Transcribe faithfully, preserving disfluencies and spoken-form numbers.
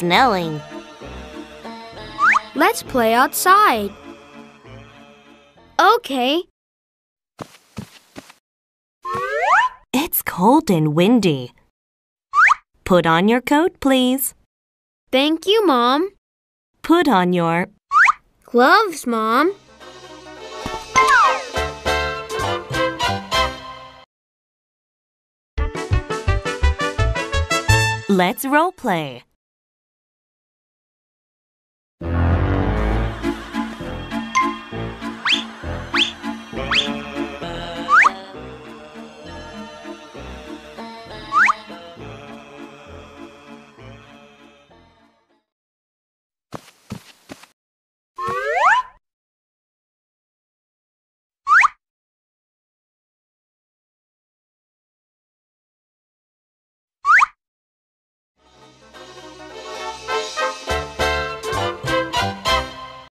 snowing. Let's play outside. Okay. It's cold and windy. Put on your coat, please. Thank you, Mom. Put on your gloves, Mom. Let's role play.